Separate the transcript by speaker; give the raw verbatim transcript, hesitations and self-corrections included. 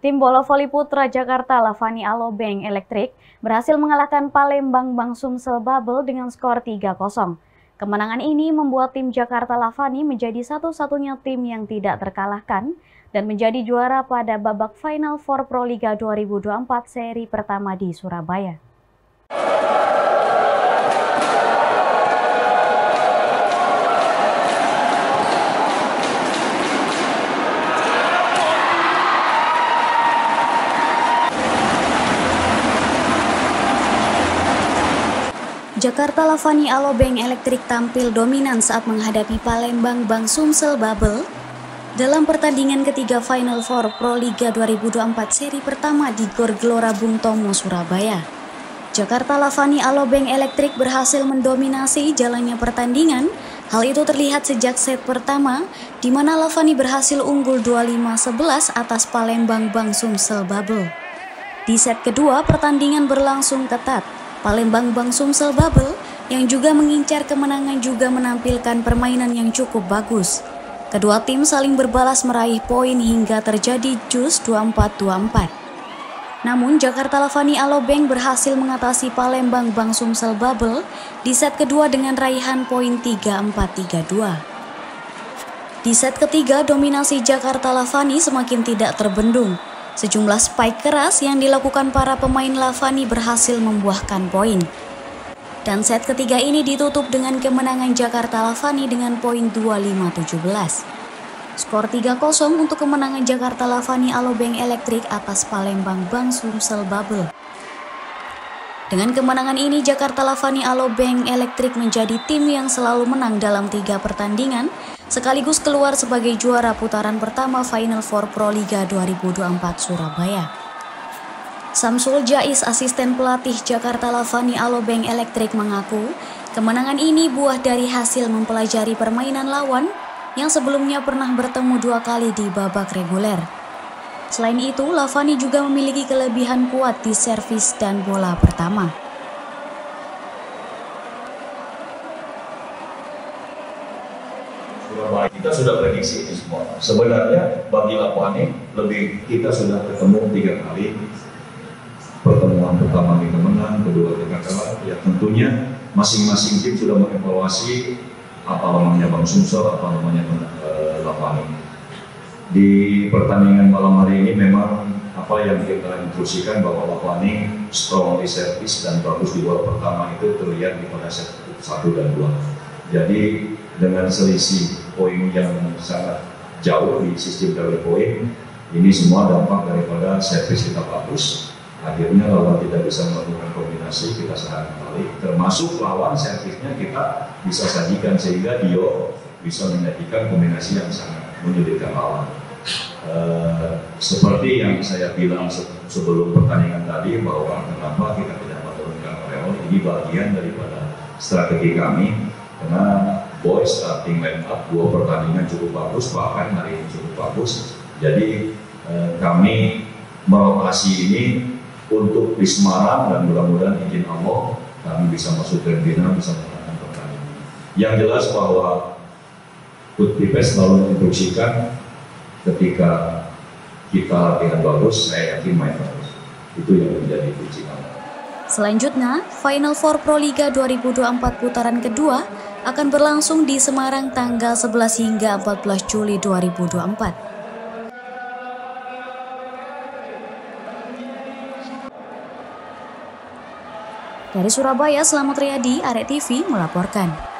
Speaker 1: Tim bola voli putra Jakarta Lavani Alobeng Elektrik berhasil mengalahkan Palembang Bang Sumsel Bubble dengan skor tiga kosong. Kemenangan ini membuat tim Jakarta Lavani menjadi satu-satunya tim yang tidak terkalahkan dan menjadi juara pada babak Final Four Pro Liga dua ribu dua puluh empat seri pertama di Surabaya. Jakarta Lavani Alobeng Elektrik tampil dominan saat menghadapi Palembang Bang Sumsel Bubble dalam pertandingan ketiga Final Four Pro Liga dua ribu dua puluh empat seri pertama di Gor Gelora Bung Tomo, Surabaya. Jakarta Lavani Alobeng Elektrik berhasil mendominasi jalannya pertandingan. Hal itu terlihat sejak set pertama, di mana Lavani berhasil unggul dua puluh lima sebelas atas Palembang Bang Sumsel Bubble. Di set kedua, pertandingan berlangsung ketat. Palembang Bang Sumsel Bubble yang juga mengincar kemenangan juga menampilkan permainan yang cukup bagus. Kedua tim saling berbalas meraih poin hingga terjadi jus dua puluh empat dua puluh empat. Namun Jakarta Lavani Alobeng berhasil mengatasi Palembang Bang Sumsel Bubble di set kedua dengan raihan poin tiga empat tiga dua. Di set ketiga, dominasi Jakarta Lavani semakin tidak terbendung. Sejumlah spike keras yang dilakukan para pemain Lavani berhasil membuahkan poin. Dan set ketiga ini ditutup dengan kemenangan Jakarta Lavani dengan poin dua puluh lima tujuh belas. Skor tiga kosong untuk kemenangan Jakarta Lavani Alobeng Elektrik atas Palembang Bang Sumsel Bubble. Dengan kemenangan ini, Jakarta Lavani Alobeng Elektrik menjadi tim yang selalu menang dalam tiga pertandingan, sekaligus keluar sebagai juara putaran pertama Final Four Pro Liga dua ribu dua puluh empat Surabaya. Samsul Jais, asisten pelatih Jakarta Lavani Alobeng Elektrik, mengaku kemenangan ini buah dari hasil mempelajari permainan lawan yang sebelumnya pernah bertemu dua kali di babak reguler. Selain itu, Lavani juga memiliki kelebihan kuat di servis dan bola pertama.
Speaker 2: Kita sudah prediksi ini semua. Sebenarnya bagi Lavani lebih kita sudah ketemu tiga kali. Pertemuan pertama kita menang, kedua kita kalah. Ya tentunya masing-masing tim sudah mengevaluasi apa namanya Bang Sumsel, apa namanya uh, Lavani. Di pertandingan malam hari ini memang apa yang kita instruksikan bahwa Lavani strong di servis dan bagus di bola pertama itu terlihat di pada set satu dan dua. Jadi dengan selisih poin yang sangat jauh di sistem double poin, ini semua dampak daripada servis kita bagus. Akhirnya lawan tidak bisa melakukan kombinasi, kita serangan balik, termasuk lawan servisnya kita bisa sajikan sehingga Dio bisa menyajikan kombinasi yang sangat menyulitkan lawan. Uh, seperti yang saya bilang se sebelum pertandingan tadi bahwa kenapa kita tidak menurunkan Areol, ini bagian daripada strategi kami karena boy starting line up dua pertandingan cukup bagus, bahkan hari ini cukup bagus. Jadi uh, kami merotasi ini untuk di Semarang dan mudah-mudahan izin Allah kami bisa masuk ke final, bisa menangkan pertandingan. Yang jelas bahwa Putipes selalu menginstruksikan ketika kita latihan bagus, saya yakin main bagus. Itu yang menjadi kunci kami.
Speaker 1: Selanjutnya, Final Four Pro Liga dua ribu dua puluh empat putaran kedua akan berlangsung di Semarang tanggal sebelas hingga empat belas Juli dua ribu dua puluh empat. Dari Surabaya, Selamat Riyadi, Arek T V melaporkan.